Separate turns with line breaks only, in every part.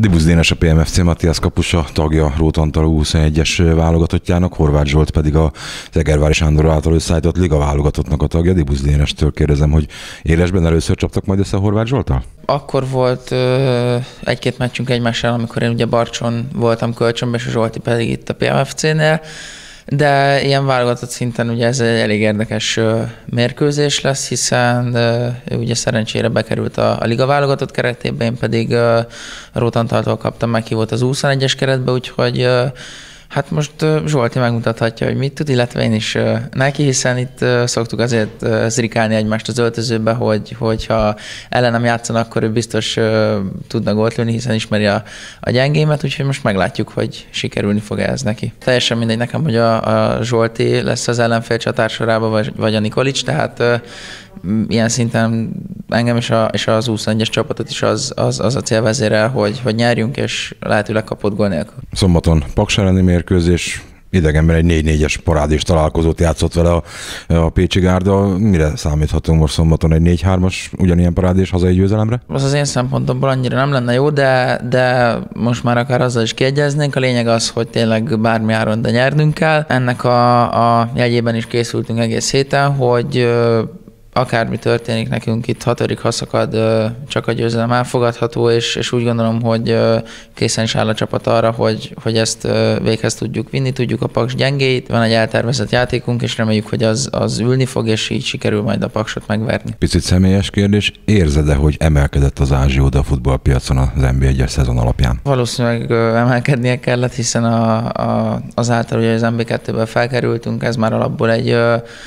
Dibusz Dénes a PMFC Matthias kapusa, tagja Róth Antal 21-es válogatottjának, Horváth Zsolt pedig a Egervári Sándor által összeállított liga válogatottnak a tagja. Dibusz Dénestől kérdezem, hogy élesben először csaptak majd össze a Horváth Zsolttal?
Akkor volt egy-két meccsünk egymással, amikor én ugye Barcson voltam kölcsönben, és a Zsolti pedig itt a PMFC-nél. De ilyen válogatott szinten ugye ez egy elég érdekes mérkőzés lesz, hiszen ő ugye szerencsére bekerült a liga válogatott keretében, én pedig Róth Antaltól kaptam meghívót az 21-es keretbe, úgyhogy hát most Zsolti megmutathatja, hogy mit tud, illetve én is neki, hiszen itt szoktuk azért zrikálni egymást az öltözőbe, hogyha ellenem játszanak, akkor ő biztos tudna gólt lőni, hiszen ismeri a gyengémet, úgyhogy most meglátjuk, hogy sikerülni fog ez neki. Teljesen mindegy nekem, hogy a Zsolti lesz az ellenfél csatársorában, vagy a Nikolics, tehát ilyen szinten engem és az 21-es csapatot is az a célvezérel, hogy nyerjünk, és lehetőleg kapott gól nélkül.
Szombaton Paks elleni mérkőzés, idegenben egy 4-4-es parádés találkozót játszott vele a Pécsi Gárda. Mire számíthatunk most szombaton, egy 4-3-as ugyanilyen parádés hazai győzelemre?
Az én szempontomból annyira nem lenne jó, de most már akár azzal is kiegyeznénk. A lényeg az, hogy tényleg bármi áron, de nyernünk kell. Ennek a jegyében is készültünk egész héten, hogy akármi történik nekünk itt 6. haszakad, csak a győzelem elfogadható, és úgy gondolom, hogy készen is áll a csapat arra, hogy ezt véghez tudjuk vinni, tudjuk a Paks gyengéit. Van egy eltervezett játékunk, és reméljük, hogy az ülni fog, és így sikerül majd a Paksot megverni.
Picit személyes kérdés, érzed-e, hogy emelkedett az ázsióda a futballpiacon az NB1-es szezon alapján?
Valószínűleg emelkednie kellett, hiszen azáltal, hogy az NB2-ből felkerültünk, ez már alapból egy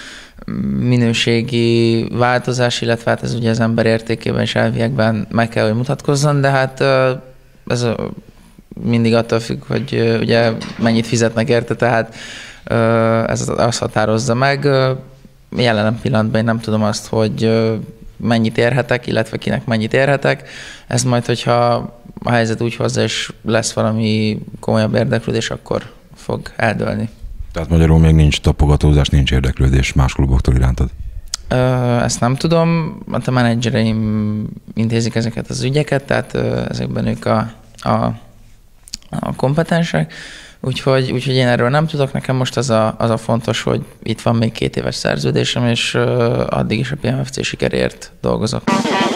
minőségi változás, illetve hát ez ugye az ember értékében és elviekben meg kell, hogy mutatkozzon, de hát ez mindig attól függ, hogy ugye mennyit fizetnek érte, tehát ez azt határozza meg. Jelen pillanatban én nem tudom azt, hogy mennyit érhetek, illetve kinek mennyit érhetek. Ez majd, hogyha a helyzet úgy hozza, és lesz valami komolyabb érdeklődés, akkor fog eldőlni.
Tehát magyarul még nincs tapogatózás, nincs érdeklődés más kluboktól irántad?
Ezt nem tudom, a menedzsereim intézik ezeket az ügyeket, tehát ezekben ők a kompetensek, úgyhogy én erről nem tudok. Nekem most az a fontos, hogy itt van még 2 éves szerződésem, és addig is a PMFC sikerért dolgozok.